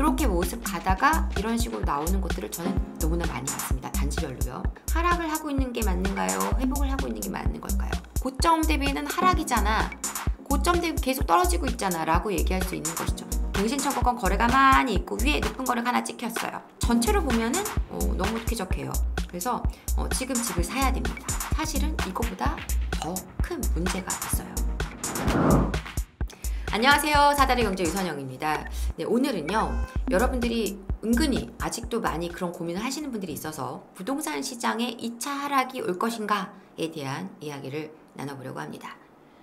이렇게 모습 가다가 이런 식으로 나오는 것들을 저는 너무나 많이 봤습니다. 단지별로요. 하락을 하고 있는 게 맞는가요? 회복을 하고 있는 게 맞는 걸까요? 고점 대비는 하락이잖아, 고점 대비 계속 떨어지고 있잖아 라고 얘기할 수 있는 것이죠. 갱신청구권 거래가 많이 있고 위에 높은 거래가 하나 찍혔어요. 전체로 보면은 너무 쾌적해요. 그래서 지금 집을 사야 됩니다. 사실은 이거보다 더 큰 문제가 있어요. 안녕하세요, 사다리 경제 유선영입니다. 네, 오늘은요, 여러분들이 은근히 아직도 많이 그런 고민을 하시는 분들이 있어서 부동산 시장에 2차 하락이 올 것인가에 대한 이야기를 나눠보려고 합니다.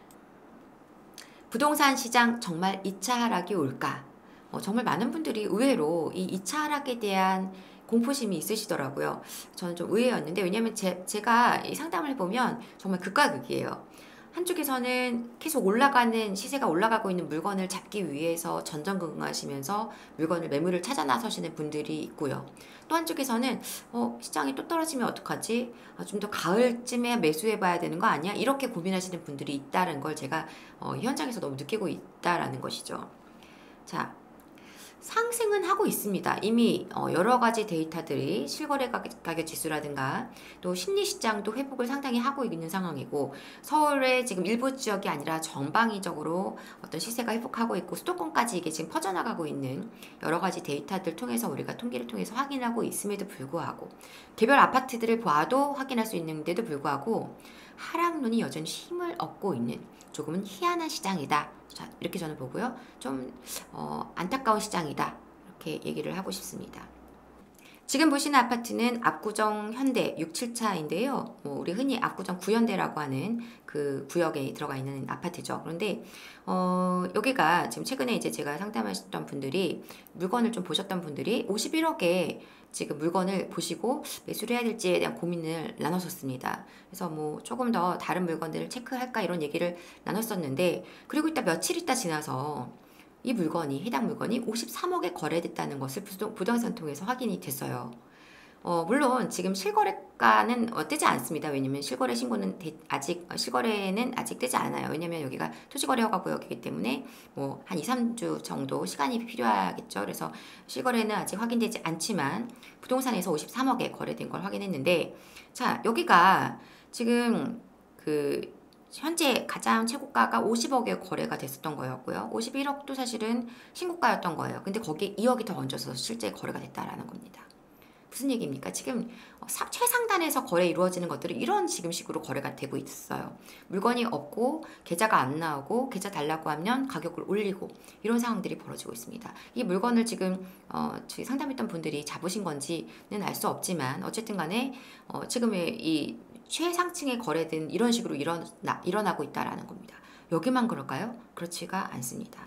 부동산 시장 정말 2차 하락이 올까? 정말 많은 분들이 의외로 이 2차 하락에 대한 공포심이 있으시더라고요. 저는 좀 의외였는데, 왜냐면 제가 이 상담을 해보면 정말 극과 극이에요. 한쪽에서는 계속 올라가는, 시세가 올라가고 있는 물건을 잡기 위해서 전전긍긍하시면서 물건을, 매물을 찾아 나서시는 분들이 있고요. 또 한쪽에서는 시장이 또 떨어지면 어떡하지? 좀 더 가을쯤에 매수해 봐야 되는 거 아니야? 이렇게 고민하시는 분들이 있다는 걸 제가 현장에서 너무 느끼고 있다라는 것이죠. 자, 상승은 하고 있습니다. 이미 여러 가지 데이터들이 실거래 가격 지수라든가 또 심리시장도 회복을 상당히 하고 있는 상황이고, 서울의 지금 일부 지역이 아니라 전방위적으로 어떤 시세가 회복하고 있고, 수도권까지 이게 지금 퍼져나가고 있는 여러 가지 데이터들 통해서 우리가 통계를 통해서 확인하고 있음에도 불구하고, 개별 아파트들을 봐도 확인할 수 있는데도 불구하고 하락론이 여전히 힘을 얻고 있는 조금은 희한한 시장이다. 자, 이렇게 저는 보고요. 좀 안타까운 시장이다. 이렇게 얘기를 하고 싶습니다. 지금 보시는 아파트는 압구정 현대 6, 7차인데요. 우리 흔히 압구정 구현대라고 하는 그 구역에 들어가 있는 아파트죠. 그런데 여기가 지금 최근에 이제 제가 상담하셨던 분들이, 물건을 좀 보셨던 분들이 51억에 지금 물건을 보시고 매수를 해야 될지에 대한 고민을 나눴었습니다. 그래서 뭐 조금 더 다른 물건들을 체크할까 이런 얘기를 나눴었는데, 그리고 며칠 있다 지나서 이 물건이, 해당 물건이 53억에 거래됐다는 것을 부동산 통해서 확인이 됐어요. 물론 지금 실거래가는 뜨지 않습니다. 왜냐면 실거래 신고는 실거래는 아직 뜨지 않아요. 왜냐면 여기가 토지거래허가 구역이기 때문에 뭐 한 2, 3주 정도 시간이 필요하겠죠. 그래서 실거래는 아직 확인되지 않지만 부동산에서 53억에 거래된 걸 확인했는데, 자, 여기가 지금 현재 가장 최고가가 50억에 거래가 됐었던 거였고요. 51억도 사실은 신고가였던 거예요. 근데 거기에 2억이 더 얹어서 실제 거래가 됐다라는 겁니다. 무슨 얘기입니까? 지금 최상단에서 거래 이루어지는 것들은 이런 지금 식으로 거래가 되고 있어요. 물건이 없고 계좌가 안 나오고, 계좌 달라고 하면 가격을 올리고, 이런 상황들이 벌어지고 있습니다. 이 물건을 지금 상담했던 분들이 잡으신 건지는 알 수 없지만, 어쨌든 간에 지금의 이 최상층에 거래된 이런 식으로 일어나고 있다라는 겁니다. 여기만 그럴까요? 그렇지가 않습니다.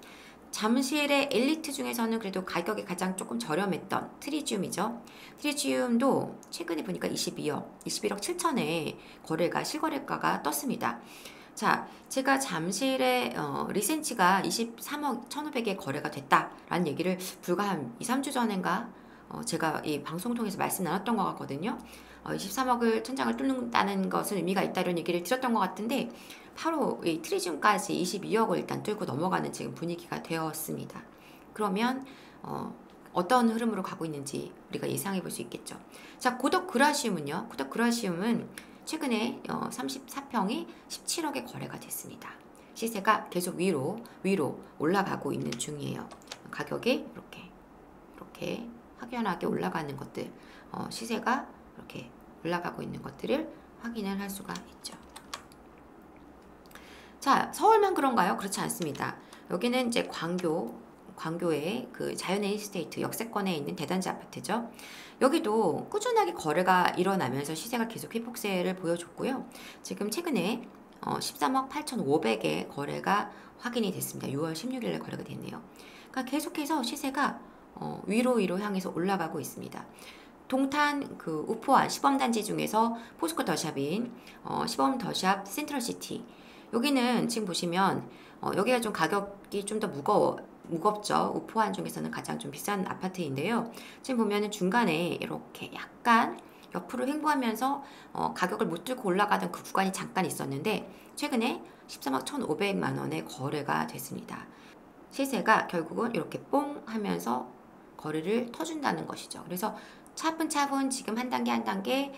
잠실의 엘리트 중에서는 그래도 가격이 가장 조금 저렴했던 트리지움이죠. 트리지움도 최근에 보니까 21억 7천에 거래가, 실거래가가 떴습니다. 자, 제가 잠실의 리센치가 23억 1,500에 거래가 됐다라는 얘기를 불과 한 2, 3주 전인가 제가 이 방송 통해서 말씀 나눴던 것 같거든요. 23억을 천장을 뚫는다는 것은 의미가 있다, 이런 얘기를 드렸던 것 같은데, 바로 이 트리즘까지 22억을 일단 뚫고 넘어가는 지금 분위기가 되었습니다. 그러면 어떤 흐름으로 가고 있는지 우리가 예상해 볼 수 있겠죠. 자, 고덕 그라시움은요. 고덕 그라시움은 최근에 34평이 17억에 거래가 됐습니다. 시세가 계속 위로 올라가고 있는 중이에요. 가격이 이렇게 확연하게 올라가는 것들, 시세가 이렇게 올라가고 있는 것들을 확인을 할 수가 있죠. 자, 서울만 그런가요? 그렇지 않습니다. 여기는 이제 광교의 그 자연의 힐스테이트 역세권에 있는 대단지 아파트죠. 여기도 꾸준하게 거래가 일어나면서 시세가 계속 회복세를 보여줬고요. 지금 최근에 13억 8,500에 거래가 확인이 됐습니다. 6월 16일에 거래가 됐네요. 그러니까 계속해서 시세가 위로 향해서 올라가고 있습니다. 동탄 그 우포안 시범단지 중에서 포스코 더샵인 시범 더샵 센트럴시티, 여기는 지금 보시면 여기가 좀 가격이 좀 더 무겁죠. 우포안 중에서는 가장 좀 비싼 아파트인데요. 지금 보면은 중간에 이렇게 약간 옆으로 횡보하면서 가격을 못 들고 올라가던 그 구간이 잠깐 있었는데, 최근에 13억 1,500만 원에 거래가 됐습니다. 시세가 결국은 이렇게 뽕 하면서 거래를 터준다는 것이죠. 그래서 차분차분 지금 한 단계 한 단계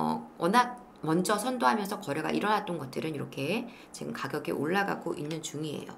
워낙 먼저 선도하면서 거래가 일어났던 것들은 이렇게 지금 가격이 올라가고 있는 중이에요.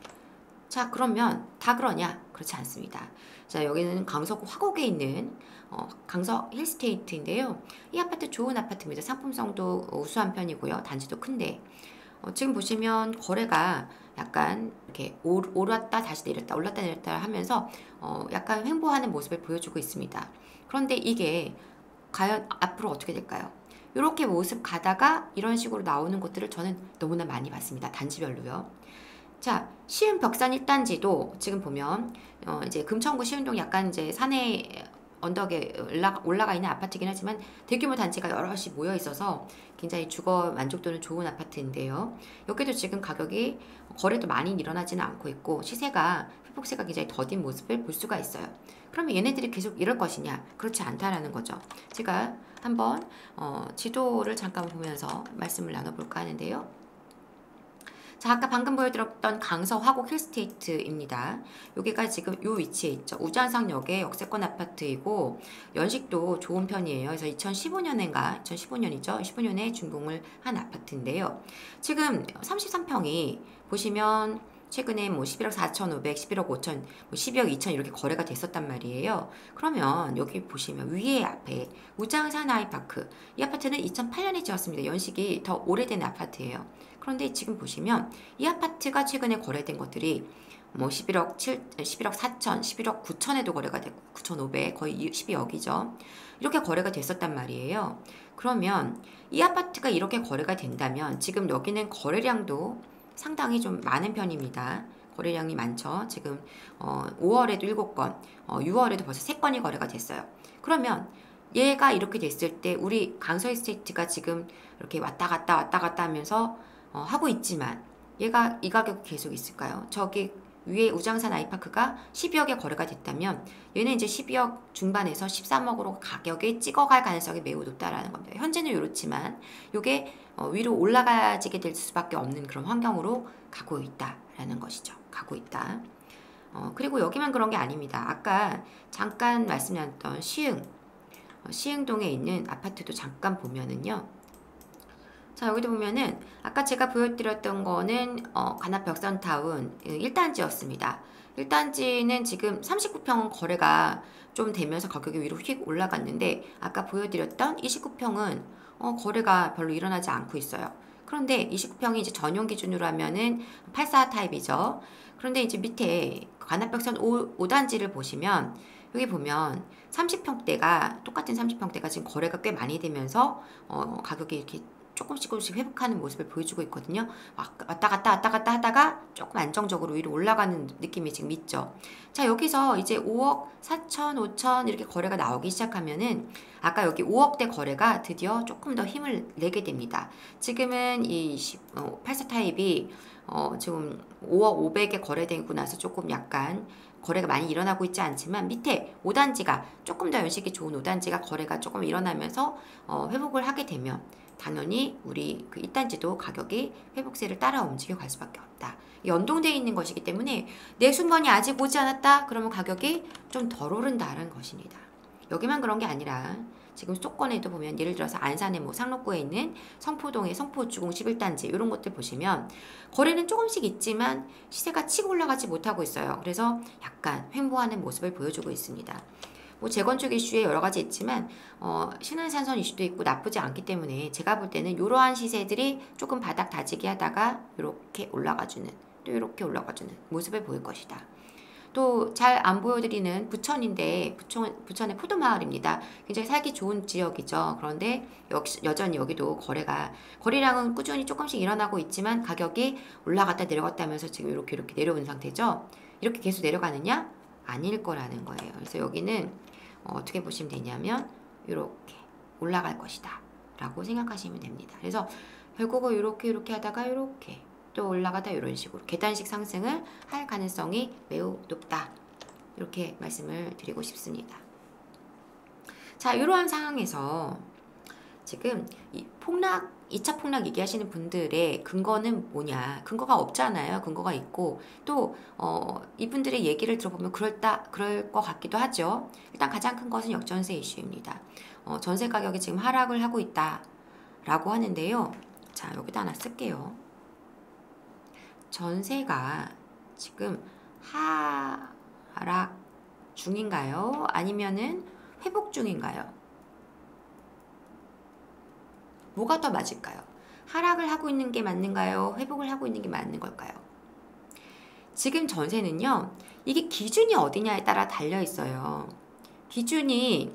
자, 그러면 다 그러냐? 그렇지 않습니다. 자, 여기는 강서 화곡에 있는 강서 힐스테이트인데요. 이 아파트 좋은 아파트입니다. 상품성도 우수한 편이고요. 단지도 큰데 지금 보시면 거래가 약간 이렇게 올랐다 다시 내렸다 올랐다 내렸다 하면서 약간 횡보하는 모습을 보여주고 있습니다. 그런데 이게 과연 앞으로 어떻게 될까요? 이렇게 모습 가다가 이런 식으로 나오는 것들을 저는 너무나 많이 봤습니다. 단지별로요. 자, 시흥 벽산 1단지도 지금 보면 이제 금천구 시흥동 약간 이제 산에 언덕에 올라가 있는 아파트이긴 하지만 대규모 단지가 여럿이 모여 있어서 굉장히 주거 만족도는 좋은 아파트인데요. 여기도 지금 가격이 거래도 많이 일어나지는 않고 있고 시세가 회복세가 굉장히 더딘 모습을 볼 수가 있어요. 그러면 얘네들이 계속 이럴 것이냐? 그렇지 않다라는 거죠. 제가 한번 지도를 잠깐 보면서 말씀을 나눠볼까 하는데요. 자, 아까 방금 보여드렸던 강서 화곡 힐스테이트입니다. 여기가 지금 요 위치에 있죠. 우장상역의 역세권 아파트이고 연식도 좋은 편이에요. 그래서 2015년인가 2015년이죠. 15년에 준공을 한 아파트인데요. 지금 33평이 보시면 최근에 뭐 11억 4,500, 11억 5천, 뭐 12억 2천 이렇게 거래가 됐었단 말이에요. 그러면 여기 보시면 위에 앞에 우장산 아이파크 이 아파트는 2008년에 지었습니다. 연식이 더 오래된 아파트예요. 그런데 지금 보시면 이 아파트가 최근에 거래된 것들이 뭐 11억 4천, 11억 9천에도 거래가 됐고 9,500 거의 12억이죠. 이렇게 거래가 됐었단 말이에요. 그러면 이 아파트가 이렇게 거래가 된다면 지금 여기는 거래량도 상당히 좀 많은 편입니다. 거래량이 많죠. 지금 5월에도 7건, 6월에도 벌써 3건이 거래가 됐어요. 그러면 얘가 이렇게 됐을 때 우리 강서 에스테이트가 지금 이렇게 왔다 갔다 하면서 하고 있지만 얘가 이 가격이 계속 있을까요? 저기 위에 우장산 아이파크가 12억에 거래가 됐다면 얘는 이제 12억 중반에서 13억으로 가격이 찍어갈 가능성이 매우 높다라는 겁니다. 현재는 이렇지만 이게 위로 올라가지게 될 수밖에 없는 그런 환경으로 가고 있다라는 것이죠. 가고 있다. 그리고 여기만 그런 게 아닙니다. 아까 잠깐 말씀드렸던 시흥동에 있는 아파트도 잠깐 보면은요. 자, 여기도 보면은 아까 제가 보여드렸던 거는 관악 벽산타운 1단지였습니다. 1단지는 지금 39평 거래가 좀 되면서 가격이 위로 휙 올라갔는데 아까 보여드렸던 29평은 거래가 별로 일어나지 않고 있어요. 그런데 29평이 이제 전용 기준으로 하면은 84 타입이죠. 그런데 이제 밑에 관악벽산 5단지를 보시면 여기 보면 30평대가 똑같은 30평대가 지금 거래가 꽤 많이 되면서 가격이 이렇게 조금씩 회복하는 모습을 보여주고 있거든요. 왔다 갔다 하다가 조금 안정적으로 위로 올라가는 느낌이 지금 있죠. 자, 여기서 이제 5억 4천, 5천 이렇게 거래가 나오기 시작하면은 아까 여기 5억대 거래가 드디어 조금 더 힘을 내게 됩니다. 지금은 이 84 타입이 지금 5억 500에 거래되고 나서 조금 약간 거래가 많이 일어나고 있지 않지만 밑에 5단지가 조금 더 연식이 좋은 5단지가 거래가 조금 일어나면서 회복을 하게 되면 당연히 우리 그 1단지도 가격이 회복세를 따라 움직여 갈 수밖에 없다. 연동되어 있는 것이기 때문에 내 순번이 아직 오지 않았다. 그러면 가격이 좀 덜 오른다는 것입니다. 여기만 그런 게 아니라 지금 수도권에도 보면 예를 들어서 안산의 뭐 상록구에 있는 성포동의 성포주공 11단지 이런 것들 보시면 거래는 조금씩 있지만 시세가 치고 올라가지 못하고 있어요. 그래서 약간 횡보하는 모습을 보여주고 있습니다. 뭐 재건축 이슈에 여러 가지 있지만 신안산선 이슈도 있고 나쁘지 않기 때문에 제가 볼 때는 이러한 시세들이 조금 바닥 다지기 하다가 이렇게 올라가주는 또 이렇게 올라가주는 모습을 보일 것이다. 또 잘 안 보여드리는 부천인데 부천의 포도마을입니다. 굉장히 살기 좋은 지역이죠. 그런데 여전히 여기도 거래량은 꾸준히 조금씩 일어나고 있지만 가격이 올라갔다 내려갔다 하면서 지금 이렇게 내려온 상태죠. 이렇게 계속 내려가느냐? 아닐 거라는 거예요. 그래서 여기는 어떻게 보시면 되냐면 이렇게 올라갈 것이다 라고 생각하시면 됩니다. 그래서 결국은 이렇게 하다가 이렇게 또 올라가다 이런 식으로 계단식 상승을 할 가능성이 매우 높다. 이렇게 말씀을 드리고 싶습니다. 자, 이러한 상황에서 지금 이 2차 폭락 얘기하시는 분들의 근거는 뭐냐? 근거가 없잖아요. 근거가 있고 또 이분들의 얘기를 들어보면 그럴 것 같기도 하죠. 일단 가장 큰 것은 역전세 이슈입니다. 전세 가격이 지금 하락을 하고 있다라고 하는데요. 자, 여기다 하나 쓸게요. 전세가 지금 하락 중인가요? 아니면은 회복 중인가요? 뭐가 더 맞을까요? 하락을 하고 있는 게 맞는가요? 회복을 하고 있는 게 맞는 걸까요? 지금 전세는요, 이게 기준이 어디냐에 따라 달려 있어요. 기준이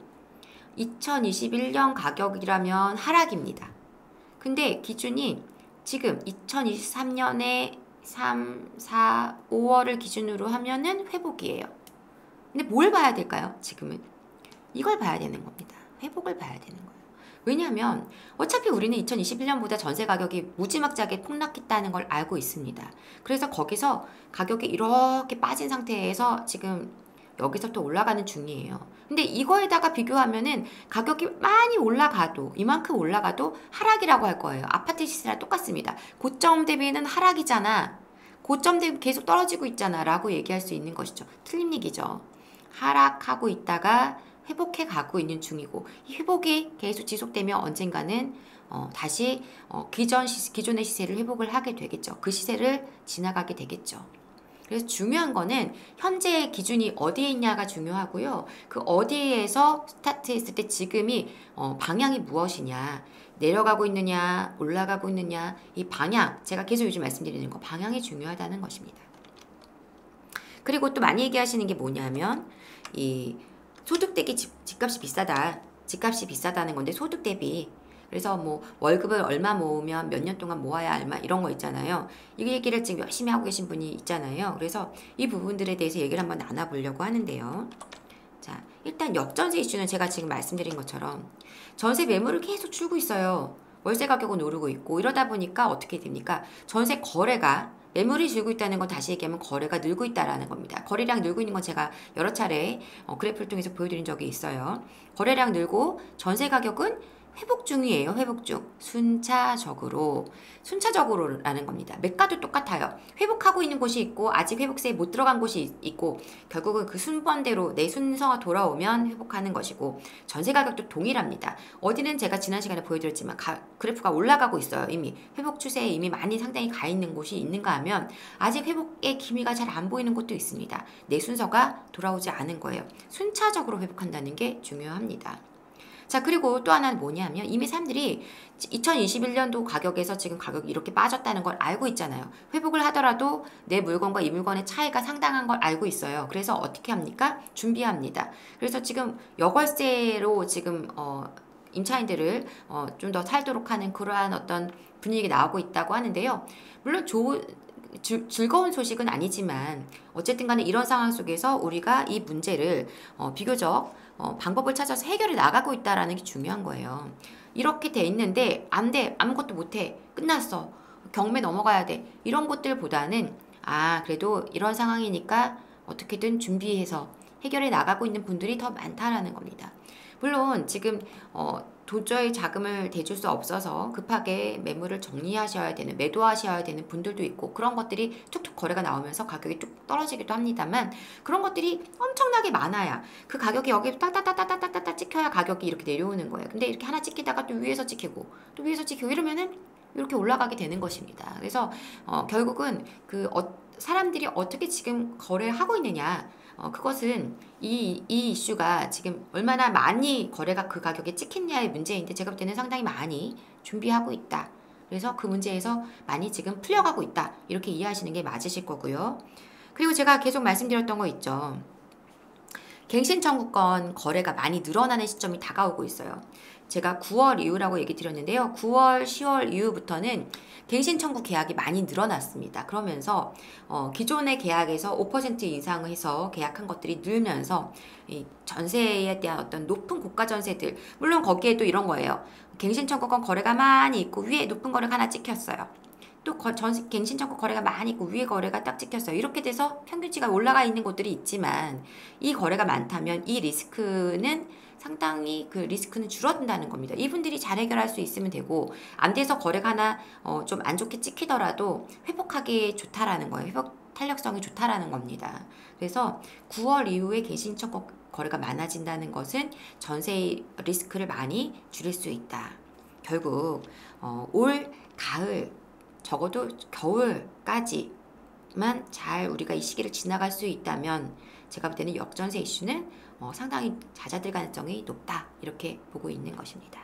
2021년 가격이라면 하락입니다. 근데 기준이 지금 2023년에 3, 4, 5월을 기준으로 하면은 회복이에요. 근데 뭘 봐야 될까요? 지금은 이걸 봐야 되는 겁니다. 회복을 봐야 되는 거예요. 왜냐하면 어차피 우리는 2021년보다 전세 가격이 무지막지하게 폭락했다는 걸 알고 있습니다. 그래서 거기서 가격이 이렇게 빠진 상태에서 지금 여기서 또 올라가는 중이에요. 근데 이거에다가 비교하면은 가격이 많이 올라가도 이만큼 올라가도 하락이라고 할 거예요. 아파트 시세랑 똑같습니다. 고점 대비는 하락이잖아. 고점 대비 계속 떨어지고 있잖아 라고 얘기할 수 있는 것이죠. 틀린 얘기죠. 하락하고 있다가 회복해 가고 있는 중이고 이 회복이 계속 지속되면 언젠가는 다시 기존의 시세를 회복을 하게 되겠죠. 그 시세를 지나가게 되겠죠. 그래서 중요한 거는 현재의 기준이 어디에 있냐가 중요하고요. 그 어디에서 스타트했을 때 지금이 방향이 무엇이냐, 내려가고 있느냐, 올라가고 있느냐, 이 방향, 제가 계속 요즘 말씀드리는 거 방향이 중요하다는 것입니다. 그리고 또 많이 얘기하시는 게 뭐냐면 이 소득 대비 집값이 비싸다. 집값이 비싸다는 건데 소득 대비. 그래서 뭐 월급을 얼마 모으면 몇 년 동안 모아야 얼마 이런 거 있잖아요. 이 얘기를 지금 열심히 하고 계신 분이 있잖아요. 그래서 이 부분들에 대해서 얘기를 한번 나눠보려고 하는데요. 자, 일단 역전세 이슈는 제가 지금 말씀드린 것처럼 전세 매물을 계속 줄고 있어요. 월세 가격은 오르고 있고 이러다 보니까 어떻게 됩니까? 전세 거래가 매물이 줄고 있다는 건 다시 얘기하면 거래가 늘고 있다라는 겁니다. 거래량 늘고 있는 건 제가 여러 차례 그래프를 통해서 보여드린 적이 있어요. 거래량 늘고 전세 가격은 회복 중이에요. 회복 중. 순차적으로라는 겁니다. 매가도 똑같아요. 회복하고 있는 곳이 있고 아직 회복세에 못 들어간 곳이 있고 결국은 그 순번대로 내 순서가 돌아오면 회복하는 것이고 전세 가격도 동일합니다. 어디는 제가 지난 시간에 보여드렸지만 그래프가 올라가고 있어요. 이미 회복 추세에 이미 많이 상당히 가 있는 곳이 있는가 하면 아직 회복의 기미가 잘 안 보이는 곳도 있습니다. 내 순서가 돌아오지 않은 거예요. 순차적으로 회복한다는 게 중요합니다. 자, 그리고 또 하나는 뭐냐면 이미 사람들이 2021년도 가격에서 지금 가격이 이렇게 빠졌다는 걸 알고 있잖아요. 회복을 하더라도 내 물건과 이 물건의 차이가 상당한 걸 알고 있어요. 그래서 어떻게 합니까? 준비합니다. 그래서 지금 여월세로 지금 임차인들을 좀 더 살도록 하는 그러한 어떤 분위기 나오고 있다고 하는데요. 물론 즐거운 소식은 아니지만 어쨌든 간에 이런 상황 속에서 우리가 이 문제를 비교적 방법을 찾아서 해결해 나가고 있다는 게 중요한 거예요. 이렇게 돼 있는데 안 돼, 아무것도 못해, 끝났어, 경매 넘어가야 돼, 이런 것들보다는 그래도 이런 상황이니까 어떻게든 준비해서 해결해 나가고 있는 분들이 더 많다라는 겁니다. 물론 지금 도저히 자금을 대줄 수 없어서 급하게 매물을 정리하셔야 되는, 매도하셔야 되는 분들도 있고 그런 것들이 툭툭 거래가 나오면서 가격이 뚝 떨어지기도 합니다만 그런 것들이 엄청나게 많아야 그 가격이 여기 따따따따따따따 찍혀야 가격이 이렇게 내려오는 거예요. 근데 이렇게 하나 찍히다가 또 위에서 찍히고 또 위에서 찍히고 이러면은 이렇게 올라가게 되는 것입니다. 그래서 결국은 사람들이 어떻게 지금 거래를 하고 있느냐, 그것은 이 이슈가 지금 얼마나 많이 거래가 그 가격에 찍혔냐의 문제인데 제가 볼 때는 상당히 많이 준비하고 있다. 그래서 그 문제에서 많이 지금 풀려가고 있다. 이렇게 이해하시는 게 맞으실 거고요. 그리고 제가 계속 말씀드렸던 거 있죠. 갱신 청구권 거래가 많이 늘어나는 시점이 다가오고 있어요. 제가 9월 이후라고 얘기 드렸는데요. 9월, 10월 이후부터는 갱신 청구 계약이 많이 늘어났습니다. 그러면서 기존의 계약에서 5% 인상을 해서 계약한 것들이 늘면서 이 전세에 대한 어떤 높은 고가 전세들, 물론 거기에도 이런 거예요. 갱신 청구권 거래가 많이 있고 위에 높은 거래가 하나 찍혔어요. 또 갱신 청구 거래가 많이 있고 위에 거래가 딱 찍혔어요. 이렇게 돼서 평균치가 올라가 있는 곳들이 있지만 이 거래가 많다면 이 리스크는 상당히 그 리스크는 줄어든다는 겁니다. 이분들이 잘 해결할 수 있으면 되고, 안 돼서 거래가 하나 좀 안 좋게 찍히더라도 회복하기 좋다라는 거예요. 회복 탄력성이 좋다라는 겁니다. 그래서 9월 이후에 개신청 거래가 많아진다는 것은 전세 리스크를 많이 줄일 수 있다. 결국 올 가을, 적어도 겨울까지만 잘 우리가 이 시기를 지나갈 수 있다면 제가 볼 때는 역전세 이슈는 상당히 잦아들 가능성이 높다, 이렇게 보고 있는 것입니다.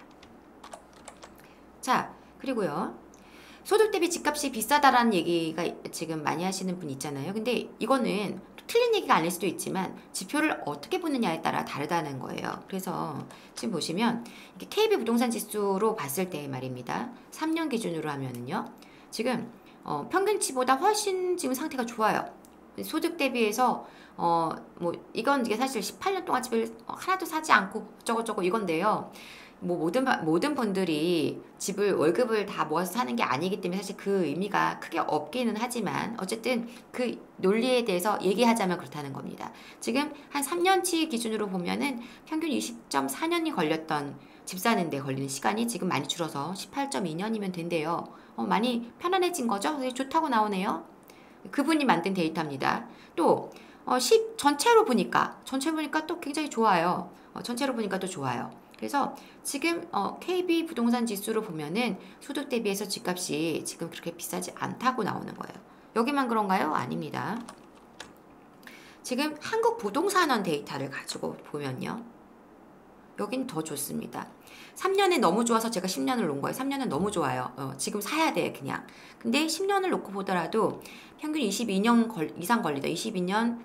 자, 그리고요, 소득 대비 집값이 비싸다라는 얘기가 지금 많이 하시는 분 있잖아요. 근데 이거는 틀린 얘기가 아닐 수도 있지만 지표를 어떻게 보느냐에 따라 다르다는 거예요. 그래서 지금 보시면 이게 KB 부동산 지수로 봤을 때 말입니다. 3년 기준으로 하면은요, 지금 평균치보다 훨씬 지금 상태가 좋아요. 소득 대비해서 뭐 이건 이게 사실 18년 동안 집을 하나도 사지 않고 저거 이건데요. 뭐 모든 분들이 집을 월급을 다 모아서 사는 게 아니기 때문에 사실 그 의미가 크게 없기는 하지만 어쨌든 그 논리에 대해서 얘기하자면 그렇다는 겁니다. 지금 한 3년치 기준으로 보면은 평균 20.4년이 걸렸던 집 사는데 걸리는 시간이 지금 많이 줄어서 18.2년이면 된대요. 많이 편안해진 거죠? 좋다고 나오네요. 그분이 만든 데이터입니다. 또 전체로 보니까 또 굉장히 좋아요. 전체로 보니까 또 좋아요. 그래서 지금 KB 부동산 지수로 보면은 소득 대비해서 집값이 지금 그렇게 비싸지 않다고 나오는 거예요. 여기만 그런가요? 아닙니다. 지금 한국부동산원 데이터를 가지고 보면요, 여긴 더 좋습니다. 3년에 너무 좋아서 제가 10년을 놓은 거예요. 3년은 너무 좋아요. 지금 사야 돼 그냥. 근데 10년을 놓고 보더라도 평균 22년 이상 걸리다. 22년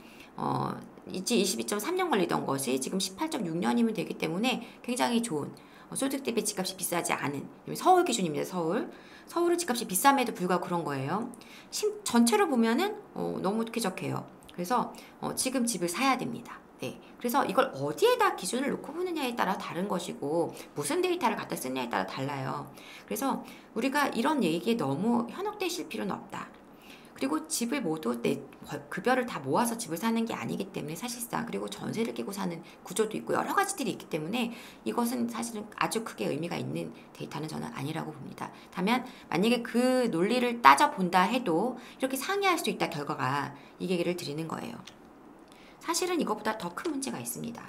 22.3년 걸리던 것이 지금 18.6년이면 되기 때문에 굉장히 좋은, 소득 대비 집값이 비싸지 않은, 서울 기준입니다. 서울은 집값이 비쌈에도 불구하고 그런 거예요. 전체로 보면은 너무 쾌적해요. 그래서 지금 집을 사야 됩니다. 네, 그래서 이걸 어디에다 기준을 놓고 보느냐에 따라 다른 것이고 무슨 데이터를 갖다 쓰느냐에 따라 달라요. 그래서 우리가 이런 얘기에 너무 현혹되실 필요는 없다. 그리고 집을 모두 내 급여를 다 모아서 집을 사는 게 아니기 때문에 사실상, 그리고 전세를 끼고 사는 구조도 있고 여러 가지들이 있기 때문에 이것은 사실은 아주 크게 의미가 있는 데이터는 저는 아니라고 봅니다. 다만 만약에 그 논리를 따져본다 해도 이렇게 상이할 수 있다, 결과가. 이 얘기를 드리는 거예요. 사실은 이거보다 더 큰 문제가 있습니다.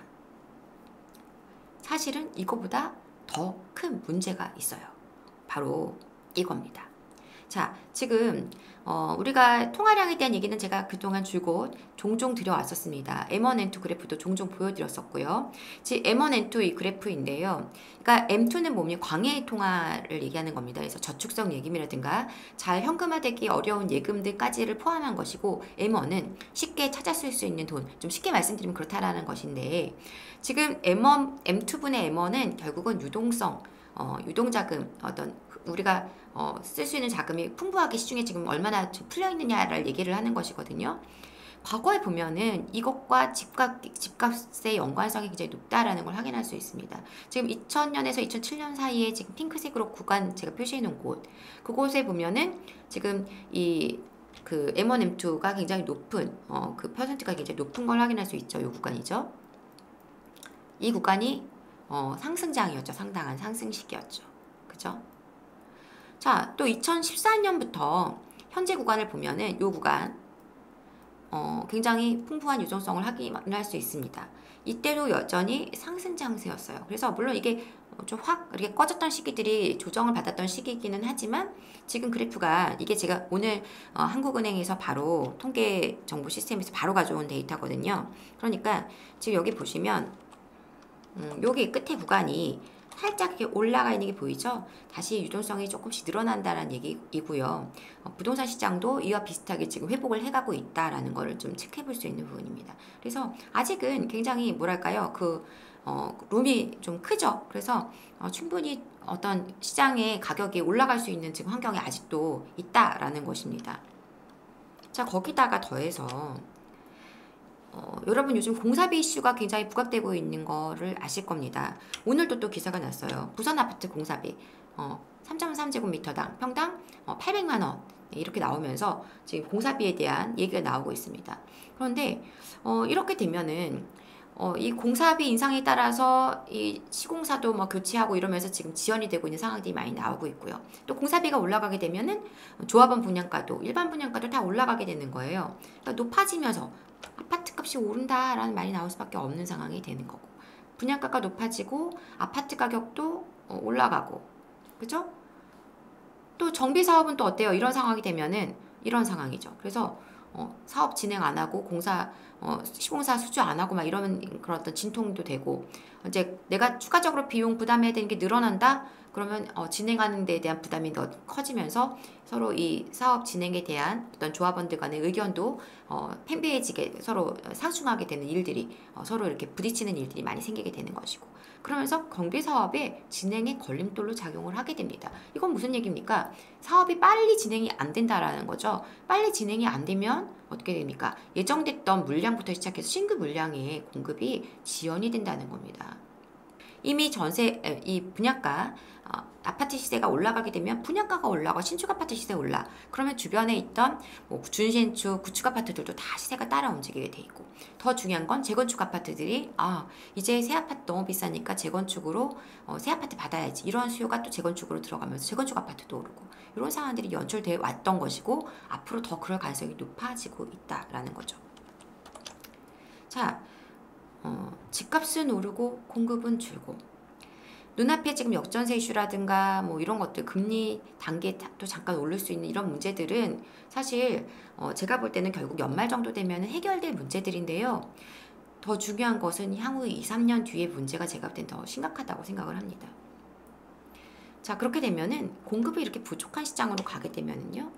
사실은 이거보다 더 큰 문제가 있어요. 바로 이겁니다. 자, 지금 우리가 통화량에 대한 얘기는 제가 그동안 줄곧 종종 드려왔었습니다. M1, M2 그래프도 종종 보여드렸었고요. 지금 M1, M2 이 그래프인데요. 그러니까 M2는 뭡니까? 광해 통화를 얘기하는 겁니다. 그래서 저축성 예금이라든가 잘 현금화되기 어려운 예금들까지를 포함한 것이고, M1은 쉽게 찾아 쓸 수 있는 돈, 좀 쉽게 말씀드리면 그렇다라는 것인데, 지금 M1, M2분의 M1은 결국은 유동성, 유동자금, 우리가 쓸 수 있는 자금이 풍부하게 시중에 지금 얼마나 풀려 있느냐를 얘기를 하는 것이거든요. 과거에 보면은 이것과 집값의 연관성이 굉장히 높다라는 걸 확인할 수 있습니다. 지금 2000년에서 2007년 사이에 지금 핑크색으로 구간 제가 표시해 놓은 곳, 그곳에 보면은 지금 그 M1, M2가 굉장히 높은, 그 퍼센트가 굉장히 높은 걸 확인할 수 있죠. 이 구간이죠. 이 구간이 상승장이었죠. 상당한 상승 시기였죠. 그죠? 자, 또 2014년부터 현재 구간을 보면은 이 구간 굉장히 풍부한 유동성을 확인할 수 있습니다. 이때도 여전히 상승 장세였어요. 그래서 물론 이게 좀 확 이렇게 꺼졌던 시기들이 조정을 받았던 시기이기는 하지만, 지금 그래프가 이게 제가 오늘 한국은행에서 바로 통계 정보 시스템에서 바로 가져온 데이터거든요. 그러니까 지금 여기 보시면 여기 끝에 구간이 살짝 이렇게 올라가 있는 게 보이죠? 다시 유동성이 조금씩 늘어난다는 얘기이고요. 부동산 시장도 이와 비슷하게 지금 회복을 해가고 있다라는 거를 좀 체크해 볼 수 있는 부분입니다. 그래서 아직은 굉장히 뭐랄까요, 룸이 좀 크죠. 그래서 충분히 어떤 시장의 가격이 올라갈 수 있는 지금 환경이 아직도 있다라는 것입니다. 자, 거기다가 더해서 여러분 요즘 공사비 이슈가 굉장히 부각되고 있는 거를 아실 겁니다. 오늘도 또 기사가 났어요. 부산 아파트 공사비 3.3제곱미터당 평당 800만 원 이렇게 나오면서 지금 공사비에 대한 얘기가 나오고 있습니다. 그런데 이렇게 되면은 이 공사비 인상에 따라서 이 시공사도 뭐 교체하고 이러면서 지금 지연이 되고 있는 상황들이 많이 나오고 있고요. 또 공사비가 올라가게 되면은 조합원 분양가도 일반 분양가도 다 올라가게 되는 거예요. 그러니까 높아지면서 아파트 값이 오른다라는 말이 나올 수밖에 없는 상황이 되는 거고, 분양가가 높아지고 아파트 가격도 올라가고, 그죠? 또 정비 사업은 또 어때요? 이런 상황이 되면은 이런 상황이죠. 그래서 사업 진행 안 하고 시공사 수주 안 하고 막 이러면 그런 어떤 진통도 되고, 이제 내가 추가적으로 비용 부담해야 되는 게 늘어난다? 그러면 진행하는 데에 대한 부담이 더 커지면서 서로 이 사업 진행에 대한 어떤 조합원들 간의 의견도 팽배해지게 서로 상충하게 되는 일들이 서로 이렇게 부딪히는 일들이 많이 생기게 되는 것이고, 그러면서 경비 사업의 진행에 걸림돌로 작용을 하게 됩니다. 이건 무슨 얘기입니까? 사업이 빨리 진행이 안 된다라는 거죠. 빨리 진행이 안 되면 어떻게 됩니까? 예정됐던 물량부터 시작해서 신규 물량의 공급이 지연이 된다는 겁니다. 이미 이 분양가, 아파트 시세가 올라가게 되면 분양가가 올라가 신축 아파트 시세 올라. 그러면 주변에 있던 뭐 준신축, 구축 아파트들도 다 시세가 따라 움직이게 돼 있고, 더 중요한 건 재건축 아파트들이 이제 새 아파트 너무 비싸니까 재건축으로 새 아파트 받아야지, 이런 수요가 또 재건축으로 들어가면서 재건축 아파트도 오르고, 이런 상황들이 연출돼 왔던 것이고 앞으로 더 그럴 가능성이 높아지고 있다라는 거죠. 자, 집값은 오르고 공급은 줄고, 눈앞에 지금 역전세 이슈라든가 뭐 이런 것들, 금리 단계 또 잠깐 오를 수 있는 이런 문제들은 사실 제가 볼 때는 결국 연말 정도 되면 해결될 문제들인데요. 더 중요한 것은 향후 2, 3년 뒤의 문제가 제가 볼 땐 더 심각하다고 생각을 합니다. 자, 그렇게 되면은 공급이 이렇게 부족한 시장으로 가게 되면은요,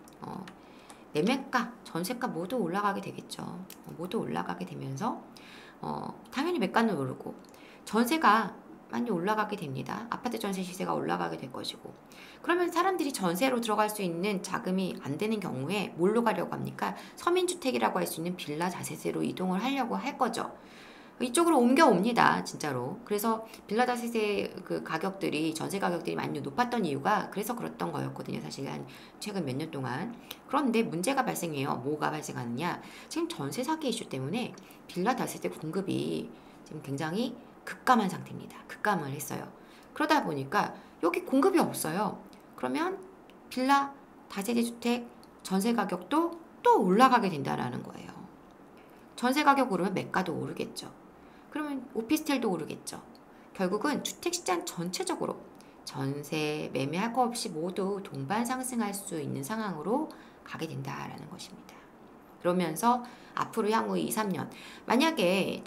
매매가, 전세가 모두 올라가게 되겠죠. 모두 올라가게 되면서 당연히 매가는 오르고 전세가 많이 올라가게 됩니다. 아파트 전세 시세가 올라가게 될 것이고, 그러면 사람들이 전세로 들어갈 수 있는 자금이 안 되는 경우에 뭘로 가려고 합니까? 서민주택이라고 할 수 있는 빌라 자세세로 이동을 하려고 할 거죠. 이쪽으로 옮겨옵니다, 진짜로. 그래서 빌라 자세세 그 가격들이, 전세 가격들이 많이 높았던 이유가 그래서 그랬던 거였거든요, 사실 한 최근 몇 년 동안. 그런데 문제가 발생해요. 뭐가 발생하느냐? 지금 전세 사기 이슈 때문에 빌라 다세대 공급이 지금 굉장히 급감한 상태입니다. 급감을 했어요. 그러다 보니까 여기 공급이 없어요. 그러면 빌라 다세대 주택 전세 가격도 또 올라가게 된다라는 거예요. 전세 가격 오르면 매가도 오르겠죠. 그러면 오피스텔도 오르겠죠. 결국은 주택시장 전체적으로 전세, 매매할 거 없이 모두 동반 상승할 수 있는 상황으로 가게 된다라는 것입니다. 그러면서 앞으로 향후 2, 3년 만약에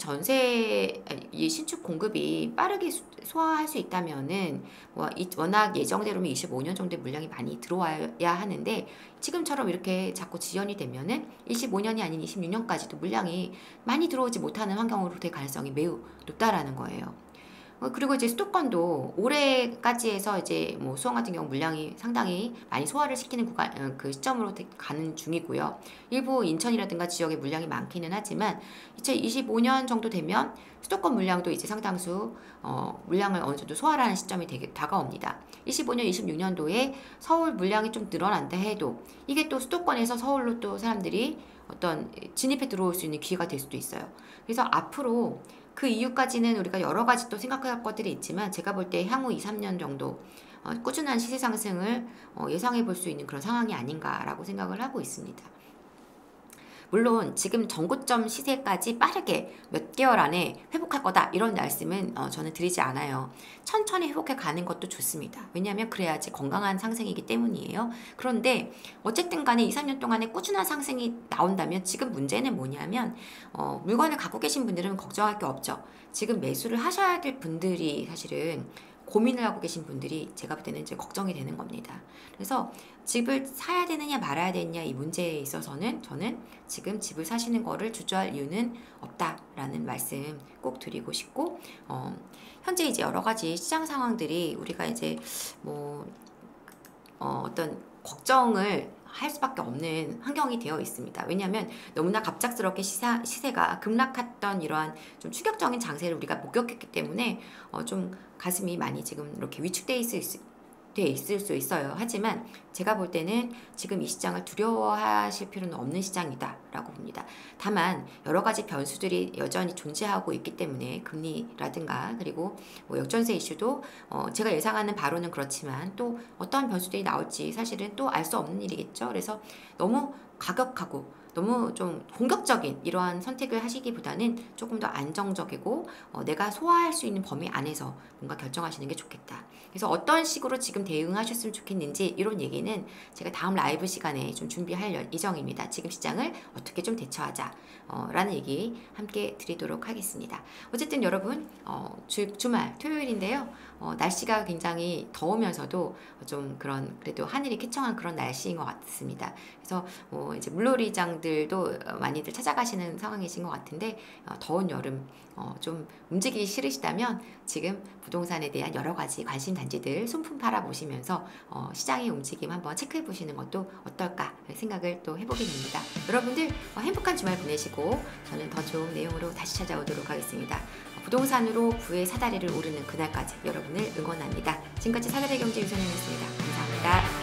이 신축 공급이 빠르게 소화할 수 있다면은 워낙 예정대로면 25년 정도의 물량이 많이 들어와야 하는데, 지금처럼 이렇게 자꾸 지연이 되면은 25년이 아닌 26년까지도 물량이 많이 들어오지 못하는 환경으로 될 가능성이 매우 높다라는 거예요. 그리고 이제 수도권도 올해까지 해서 이제 뭐 수원 같은 경우 물량이 상당히 많이 소화를 시키는 그 시점으로 가는 중이고요. 일부 인천이라든가 지역에 물량이 많기는 하지만 2025년 정도 되면 수도권 물량도 이제 상당수 물량을 어느 정도 소화를 하는 시점이 다가옵니다. 25년, 26년도에 서울 물량이 좀 늘어난다 해도 이게 또 수도권에서 서울로 또 사람들이 어떤 진입해 들어올 수 있는 기회가 될 수도 있어요. 그래서 앞으로 그 이유까지는 우리가 여러 가지 또 생각할 것들이 있지만, 제가 볼 때 향후 2, 3년 정도 꾸준한 시세 상승을 예상해 볼 수 있는 그런 상황이 아닌가라고 생각을 하고 있습니다. 물론 지금 전고점 시세까지 빠르게 몇 개월 안에 회복할 거다 이런 말씀은 저는 드리지 않아요. 천천히 회복해 가는 것도 좋습니다. 왜냐하면 그래야지 건강한 상승이기 때문이에요. 그런데 어쨌든 간에 2, 3년 동안에 꾸준한 상승이 나온다면, 지금 문제는 뭐냐면 물건을 갖고 계신 분들은 걱정할 게 없죠. 지금 매수를 하셔야 될 분들이 사실은 고민을 하고 계신 분들이 제가 볼 때는 이제 걱정이 되는 겁니다. 그래서 집을 사야 되느냐 말아야 되느냐 이 문제에 있어서는 저는 지금 집을 사시는 거를 주저할 이유는 없다라는 말씀 꼭 드리고 싶고, 현재 이제 여러 가지 시장 상황들이 우리가 이제 뭐 어떤 걱정을 할 수밖에 없는 환경이 되어 있습니다. 왜냐하면 너무나 갑작스럽게 시세가 급락했던 이러한 좀 충격적인 장세를 우리가 목격했기 때문에 좀 가슴이 많이 지금 이렇게 위축돼 돼 있을 수 있어요. 하지만 제가 볼 때는 지금 이 시장을 두려워하실 필요는 없는 시장이다라고 봅니다. 다만 여러 가지 변수들이 여전히 존재하고 있기 때문에 금리라든가 그리고 뭐 역전세 이슈도 제가 예상하는 바로는 그렇지만 또 어떠한 변수들이 나올지 사실은 또 알 수 없는 일이겠죠. 그래서 너무 가격하고 너무 좀 공격적인 이러한 선택을 하시기보다는 조금 더 안정적이고 내가 소화할 수 있는 범위 안에서 뭔가 결정하시는 게 좋겠다. 그래서 어떤 식으로 지금 대응하셨으면 좋겠는지 이런 얘기는 제가 다음 라이브 시간에 좀 준비할 예정입니다. 지금 시장을 어떻게 좀 대처하자 라는 얘기 함께 드리도록 하겠습니다. 어쨌든 여러분 주말 토요일인데요. 날씨가 굉장히 더우면서도 좀 그런 그래도 하늘이 쾌청한 그런 날씨인 것 같습니다. 그래서 이제 물놀이장들도 많이들 찾아가시는 상황이신 것 같은데 더운 여름 좀 움직이기 싫으시다면 지금 부동산에 대한 여러 가지 관심 단지들 손품 팔아보시면서 시장의 움직임 한번 체크해 보시는 것도 어떨까 생각을 또 해보게 됩니다. 여러분들 행복한 주말 보내시고 저는 더 좋은 내용으로 다시 찾아오도록 하겠습니다. 부동산으로 부의 사다리를 오르는 그날까지 여러분을 응원합니다. 지금까지 사다리경제 유선영이었습니다. 감사합니다.